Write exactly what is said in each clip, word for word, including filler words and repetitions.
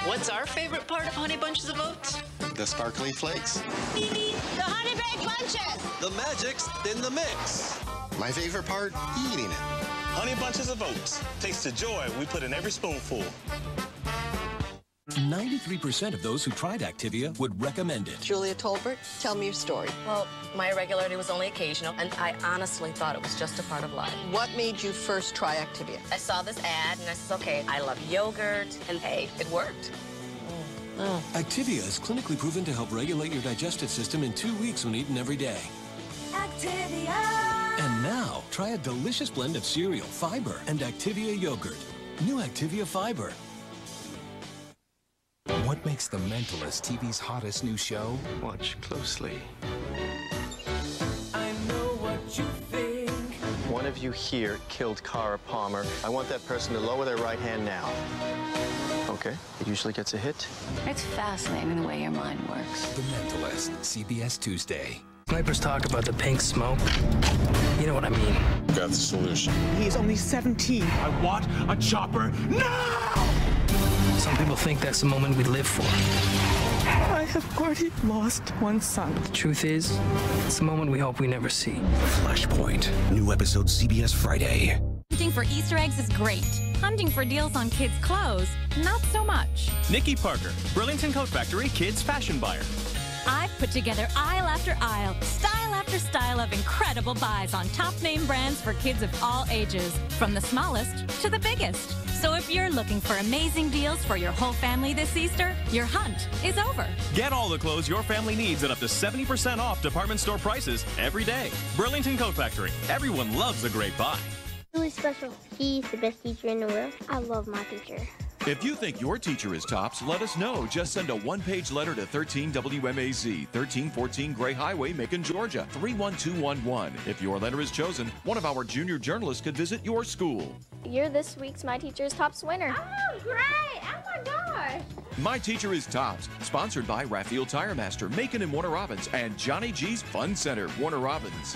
What's our favorite part of Honey Bunches of Oats? The sparkly flakes. The Honey Baked Bunches! The magic's in the mix. My favorite part? Eating it. Honey Bunches of Oats. Taste the joy we put in every spoonful. ninety-three percent of those who tried Activia would recommend it. Julia Tolbert, tell me your story. Well, my irregularity was only occasional, and I honestly thought it was just a part of life. What made you first try Activia? I saw this ad, and I said, okay, I love yogurt, and hey, it worked. Mm. Mm. Activia is clinically proven to help regulate your digestive system in two weeks when eaten every day. Activia! And now, try a delicious blend of cereal, fiber, and Activia yogurt. New Activia Fiber. What makes The Mentalist T V's hottest new show? Watch closely. I know what you think. One of you here killed Cara Palmer. I want that person to lower their right hand now. Okay, it usually gets a hit. It's fascinating the way your mind works. The Mentalist, C B S Tuesday. Snipers talk about the pink smoke. You know what I mean. Got the solution. He's only seventeen. I want a chopper now! Some people think that's the moment we live for. I have already lost one son. The truth is, it's the moment we hope we never see. Flashpoint. New episode C B S Friday. Hunting for Easter eggs is great. Hunting for deals on kids' clothes, not so much. Nikki Parker, Burlington Coat Factory Kids Fashion Buyer. I've put together aisle after aisle, style after style of incredible buys on top name brands for kids of all ages, from the smallest to the biggest. So if you're looking for amazing deals for your whole family this Easter, your hunt is over. Get all the clothes your family needs at up to seventy percent off department store prices every day. Burlington Coat Factory. Everyone loves a great buy. Really special. He's the best teacher in the world. I love my teacher. If you think your teacher is tops, let us know. Just send a one-page letter to thirteen W M A Z, thirteen fourteen Gray Highway, Macon, Georgia, three one two one one. If your letter is chosen, one of our junior journalists could visit your school. You're this week's My Teacher's Tops winner. Oh, great! Oh, my gosh! My Teacher is Tops, sponsored by Raphael Tire Master, Macon and Warner Robins, and Johnny G's Fun Center, Warner Robins.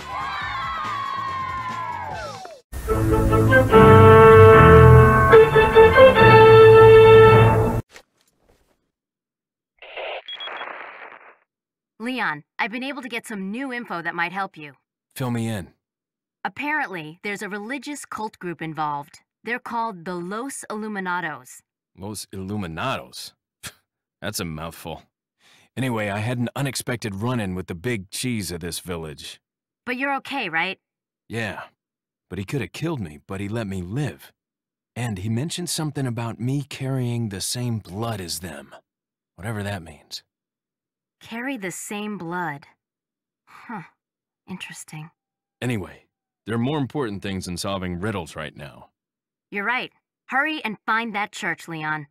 Leon, I've been able to get some new info that might help you. Fill me in. Apparently, there's a religious cult group involved. They're called the Los Illuminados. Los Illuminados? That's a mouthful. Anyway, I had an unexpected run-in with the big cheese of this village. But you're okay, right? Yeah. But he could have killed me, but he let me live. And he mentioned something about me carrying the same blood as them. Whatever that means. Carry the same blood. Huh. Interesting. Anyway, there are more important things than solving riddles right now. You're right. Hurry and find that church, Leon.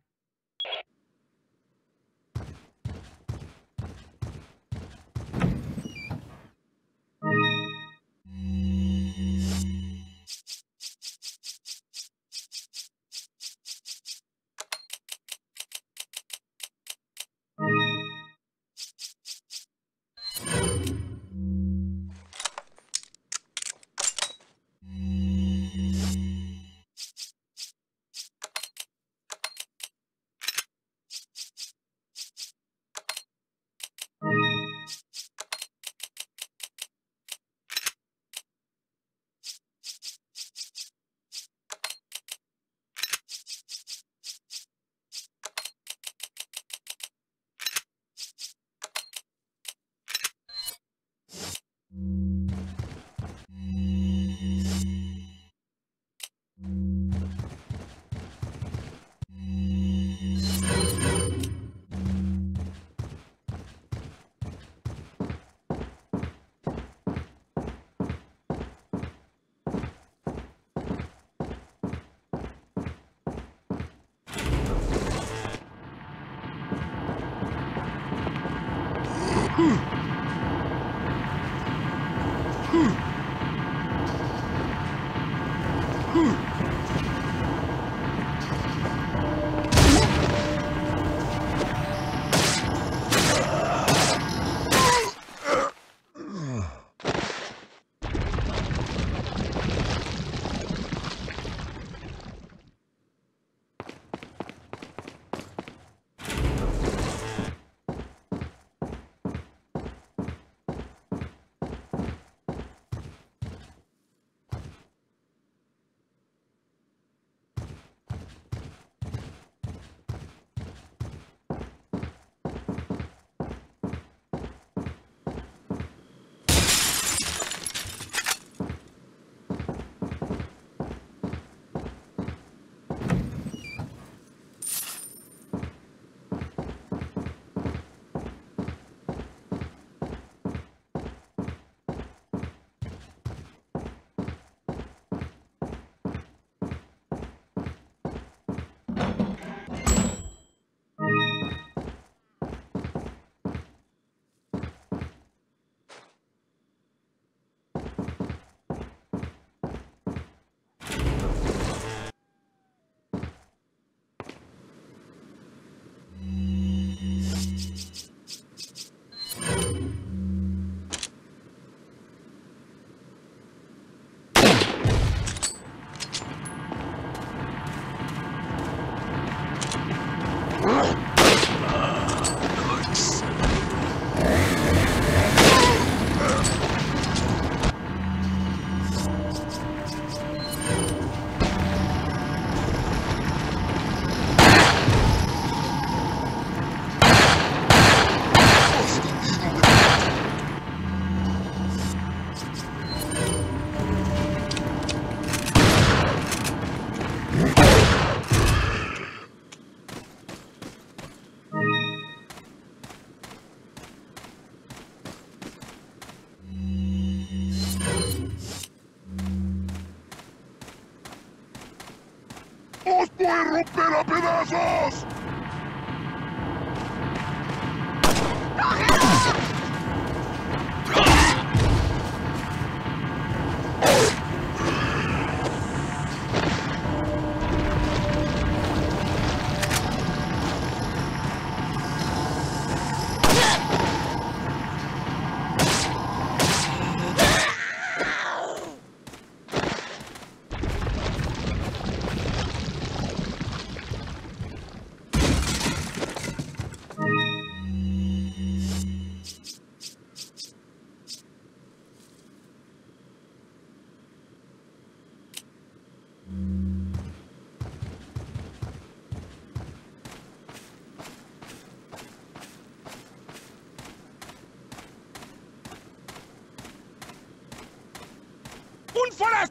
¡Os voy a romper a pedazos! ¡Un forastero!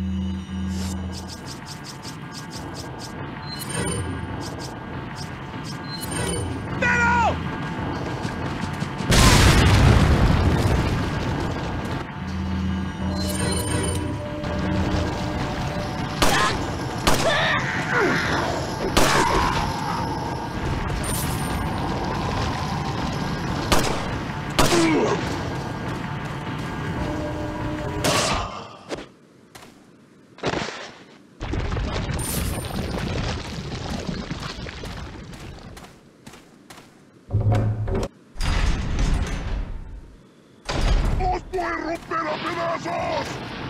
¡Os voy a romper a pedazos!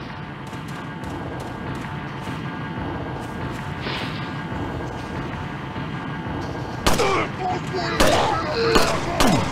¡Os voy a romper a pedazos!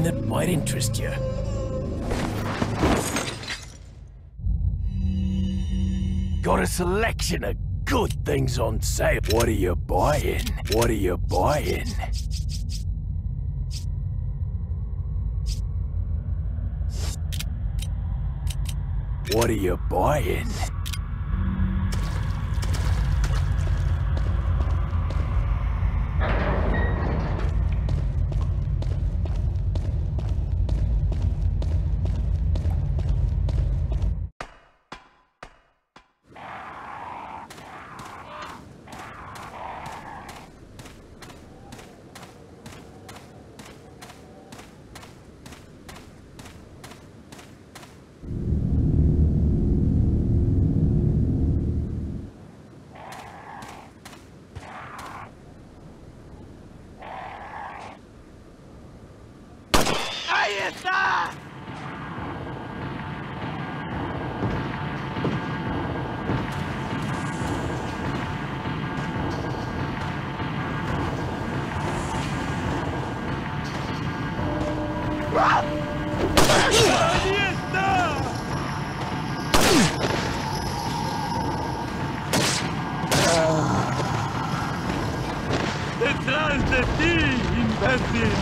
something that might interest you. Got a selection of good things on sale. What are you buying? What are you buying? What are you buying? ¡Ahí está! ¡Ahí está! ¡Detrás de ti, imbécil!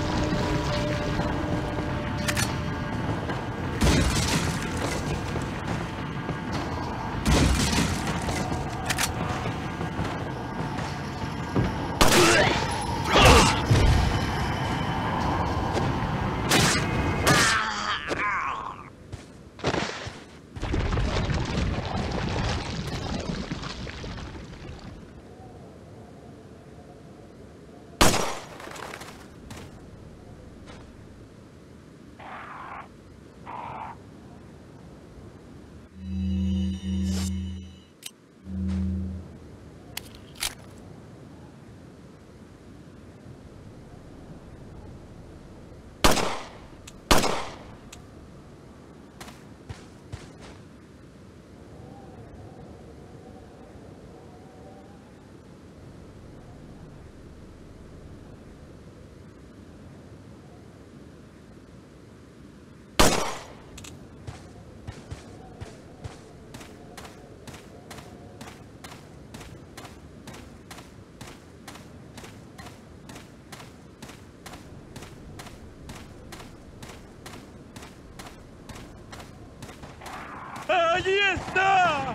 ¡Allí está!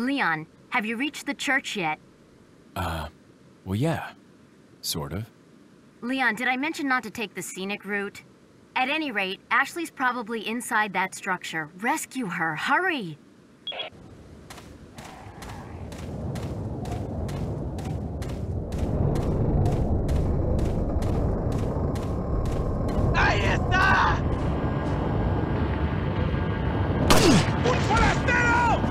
Leon, have you reached the church yet? Uh, well, yeah. Sort of. Leon, did I mention not to take the scenic route? At any rate, Ashley's probably inside that structure. Rescue her, hurry! ¡Ahí está! ¡Un forastero!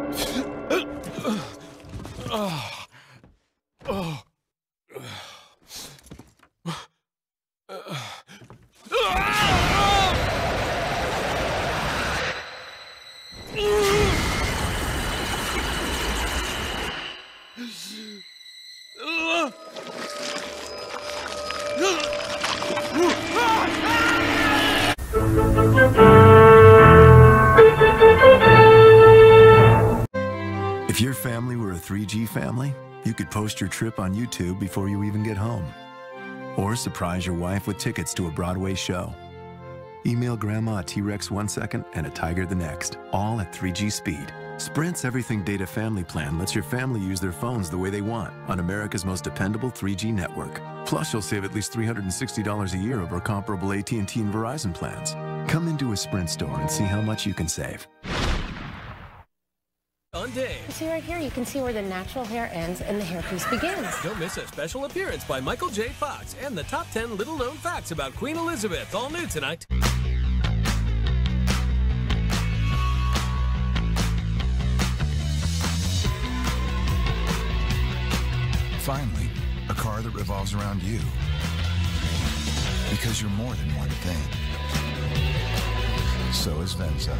If your family were a three G family, you could post your trip on YouTube before you even get home. Or surprise your wife with tickets to a Broadway show. Email Grandma a T-Rex one second and a Tiger the next, all at three G speed. Sprint's Everything Data Family Plan lets your family use their phones the way they want on America's most dependable three G network. Plus, you'll save at least three hundred sixty dollars a year over comparable A T and T and Verizon plans. Come into a Sprint store and see how much you can save. On Dave. You see right here, you can see where the natural hair ends and the hairpiece begins. Don't miss a special appearance by Michael J. Fox and the top ten little-known facts about Queen Elizabeth. All new tonight. Finally, a car that revolves around you. Because you're more than one thing. So is Venza.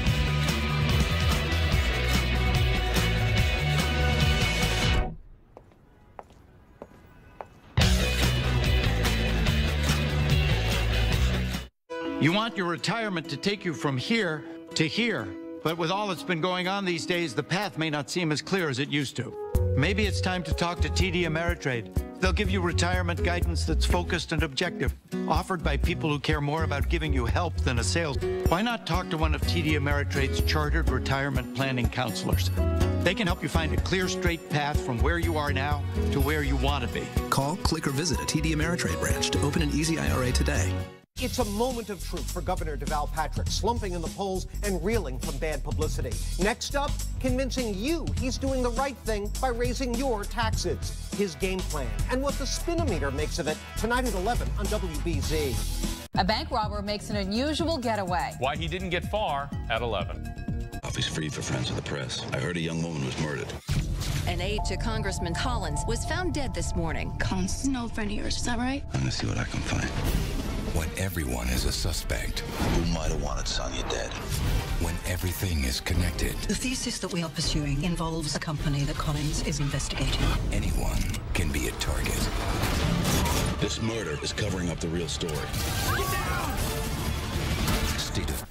You want your retirement to take you from here to here, but with all that's been going on these days, the path may not seem as clear as it used to. Maybe it's time to talk to T D Ameritrade. They'll give you retirement guidance that's focused and objective, offered by people who care more about giving you help than a sales. Why not talk to one of T D Ameritrade's chartered retirement planning counselors? They can help you find a clear, straight path from where you are now to where you want to be. Call, click, or visit a T D Ameritrade branch to open an easy I R A today. It's a moment of truth for Governor Deval Patrick, slumping in the polls and reeling from bad publicity. Next up, convincing you he's doing the right thing by raising your taxes. His game plan and what the Spinometer makes of it tonight at eleven on W B Z. A bank robber makes an unusual getaway. Why he didn't get far at eleven. Office free for friends of the press. I heard a young woman was murdered. An aide to Congressman Collins was found dead this morning. Collins is an old friend of yours, is that right? I'm gonna see what I can find. When everyone is a suspect. Who might have wanted Sonia dead? When everything is connected. The thesis that we are pursuing involves a company that Collins is investigating. Anyone can be a target. This murder is covering up the real story. Get down! State of...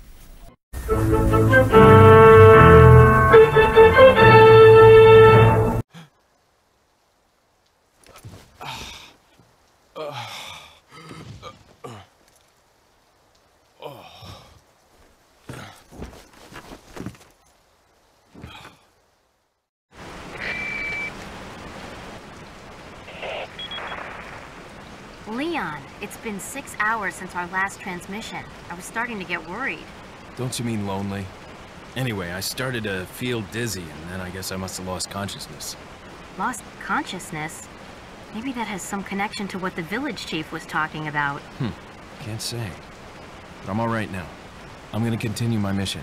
Leon, it's been six hours since our last transmission. I was starting to get worried. Don't you mean lonely? Anyway, I started to feel dizzy, and then I guess I must have lost consciousness. Lost consciousness? Maybe that has some connection to what the village chief was talking about. Hmm, can't say. But I'm all right now. I'm gonna continue my mission.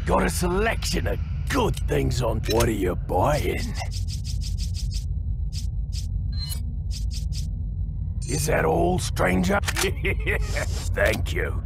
Got a selection of good things on. What are you buying? Is that all, stranger? Thank you.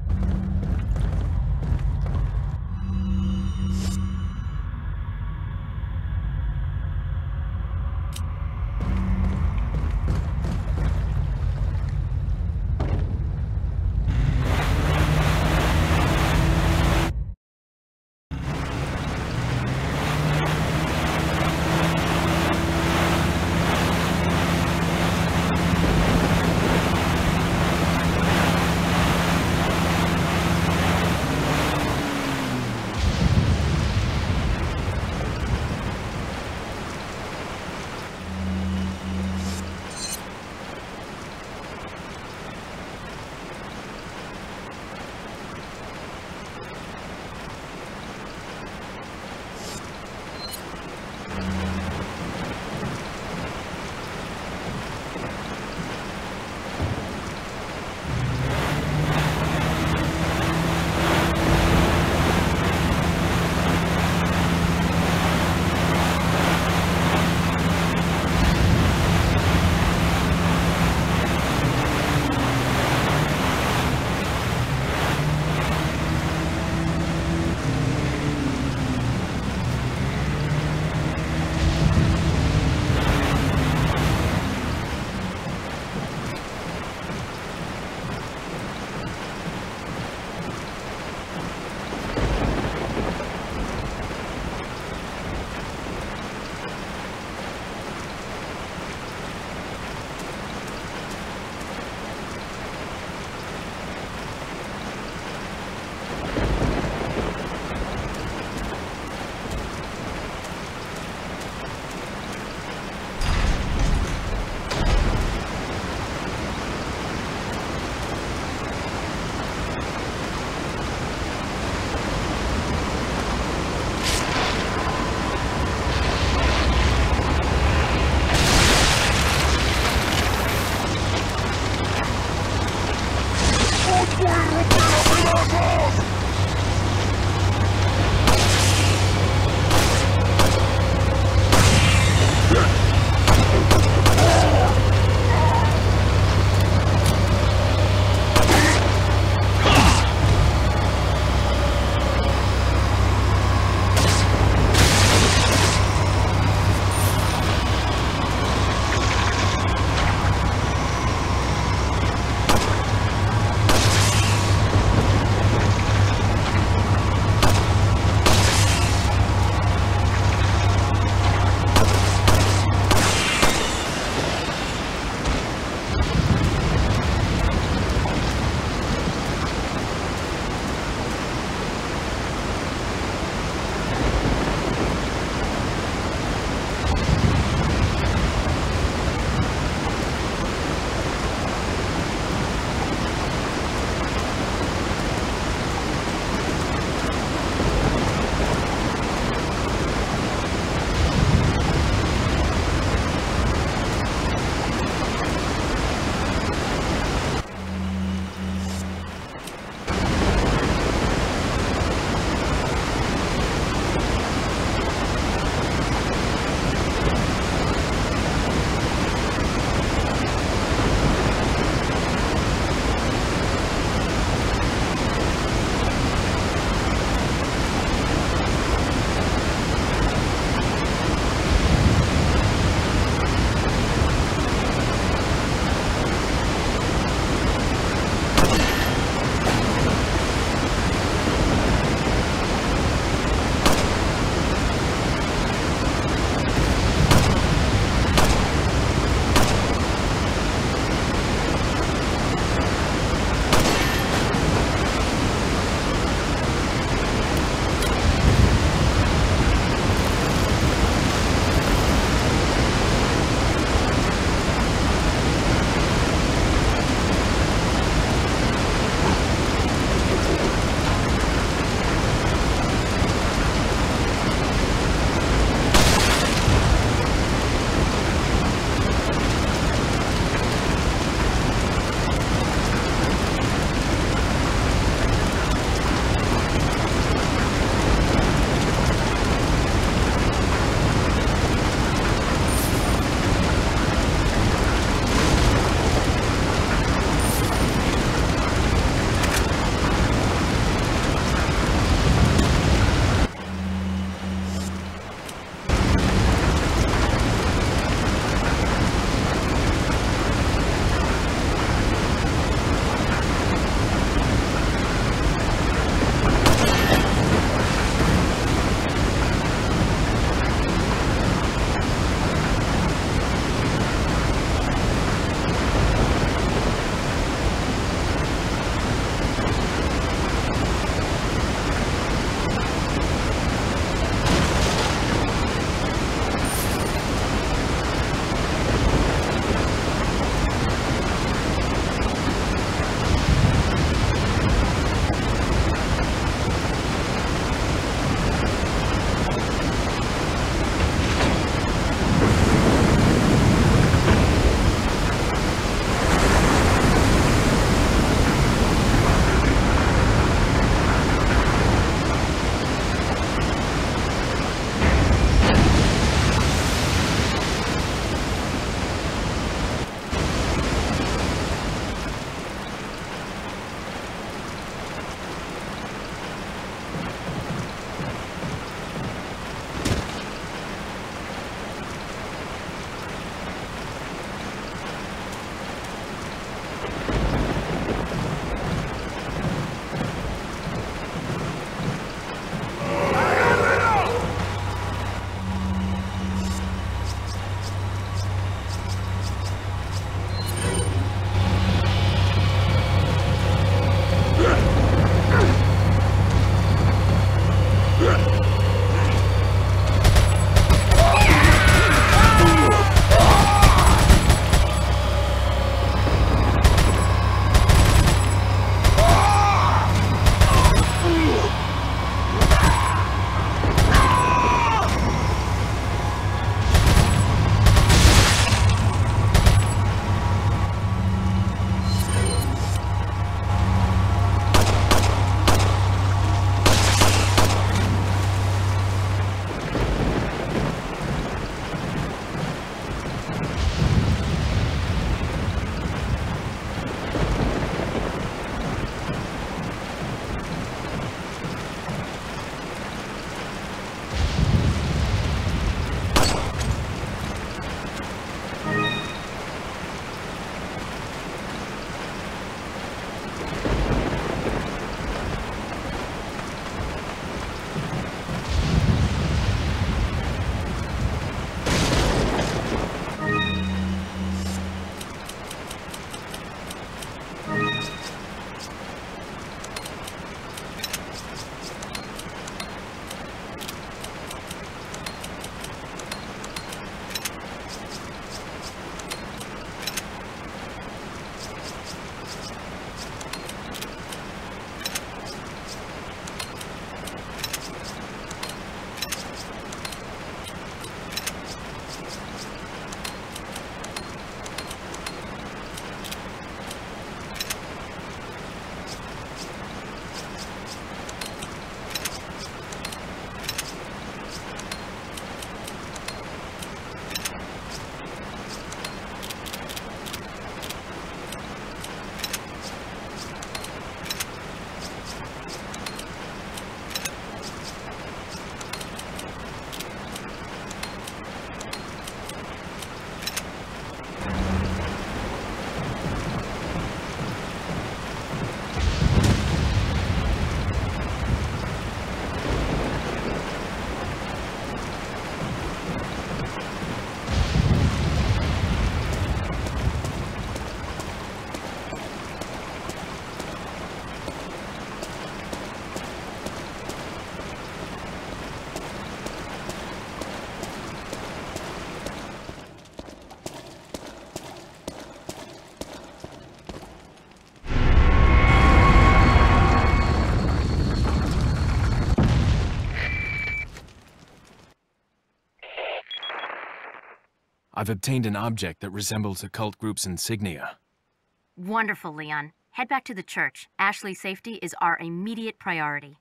I've obtained an object that resembles a cult group's insignia. Wonderful, Leon. Head back to the church. Ashley's safety is our immediate priority.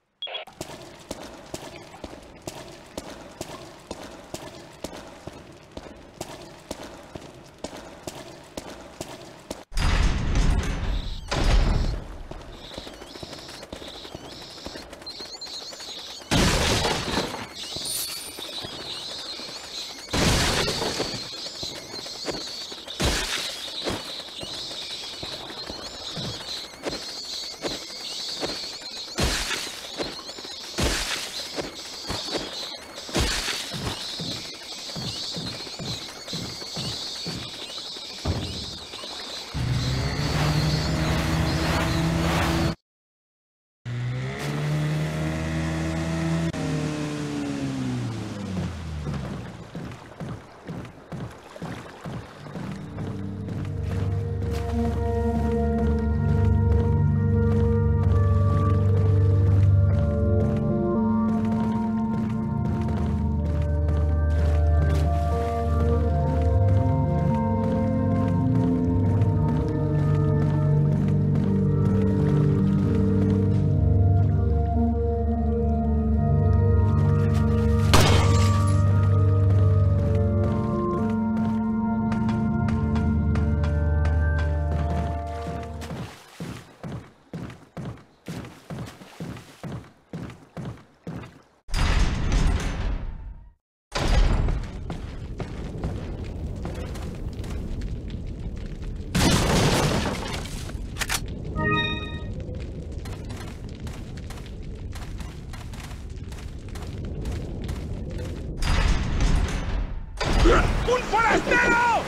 ¡Un forastero!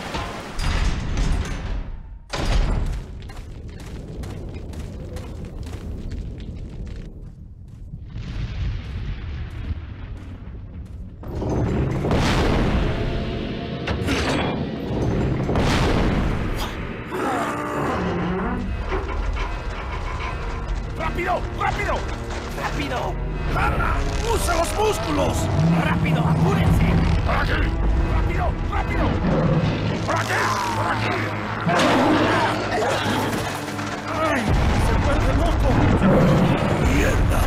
¡Rápido! ¡Rápido! ¡Rápido! ¡Garra! ¡Usa los músculos! ¡Rápido! ¡Apúrense! ¡Por aquí! ¡Rápido! ¡Rápido! ¡Por aquí! ¡Por aquí! ¡Ay! ¡Se vuelve loco! ¡Mierda!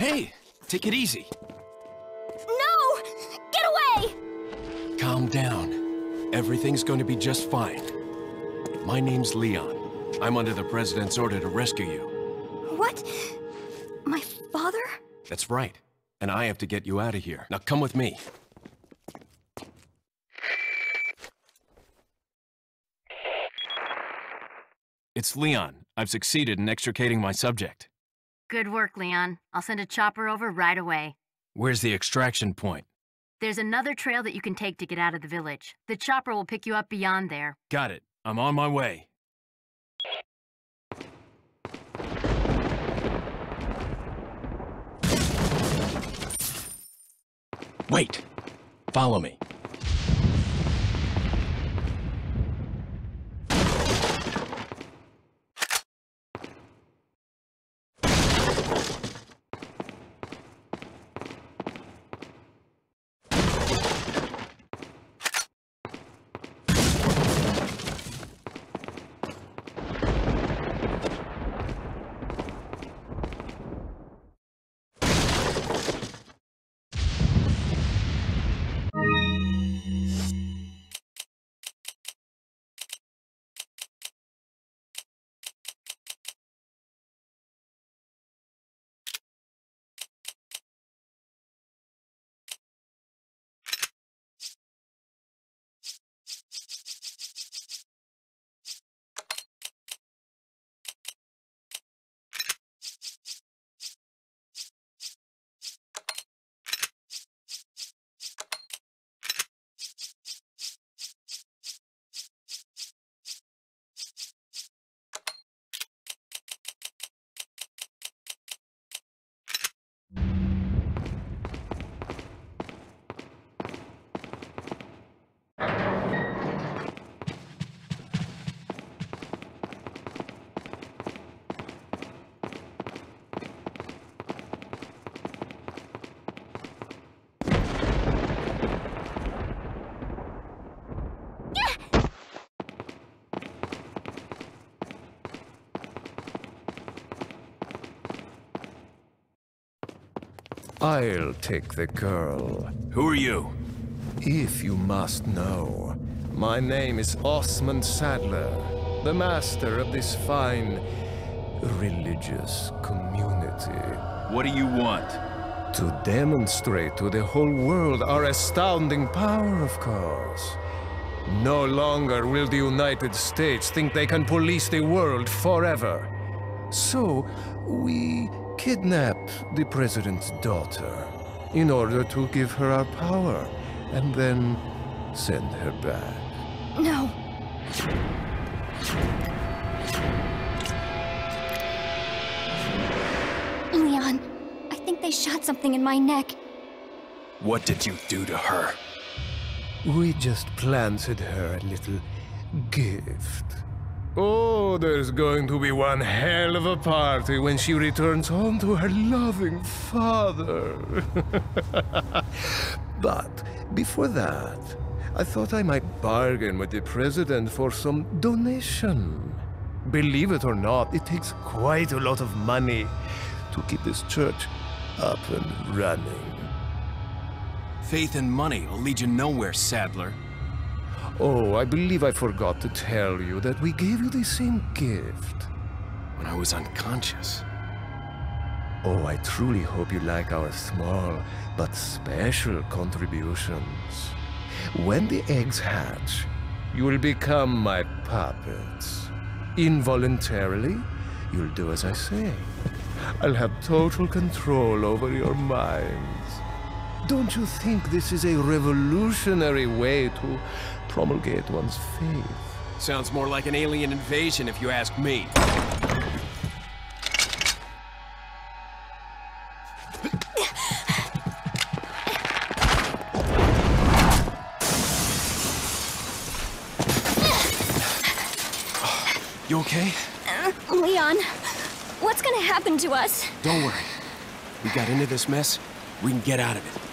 Hey, take it easy. No! Get away! Calm down. Everything's going to be just fine. My name's Leon. I'm under the President's order to rescue you. What? My father? That's right. And I have to get you out of here. Now come with me. It's Leon. I've succeeded in extricating my subject. Good work, Leon. I'll send a chopper over right away. Where's the extraction point? There's another trail that you can take to get out of the village. The chopper will pick you up beyond there. Got it. I'm on my way. Wait. Follow me. I'll take the girl. Who are you? If you must know, my name is Osmond Sadler, the master of this fine religious community. What do you want? To demonstrate to the whole world our astounding power, of course. No longer will the United States think they can police the world forever. So, we kidnap the president's daughter in order to give her our power and then send her back. No. Leon, I think they shot something in my neck. What did you do to her? We just planted her a little gift. Oh, there's going to be one hell of a party when she returns home to her loving father. But before that, I thought I might bargain with the president for some donation. Believe it or not, it takes quite a lot of money to keep this church up and running. Faith and money will lead you nowhere, Sadler. Oh, I believe I forgot to tell you that we gave you the same gift. When I was unconscious. Oh, I truly hope you like our small but special contributions. When the eggs hatch, you will become my puppets. Involuntarily, you'll do as I say. I'll have total control over your minds. Don't you think this is a revolutionary way to promulgate one's faith? Sounds more like an alien invasion if you ask me. You okay? Uh, Leon, what's gonna happen to us? Don't worry. We got into this mess, we can get out of it.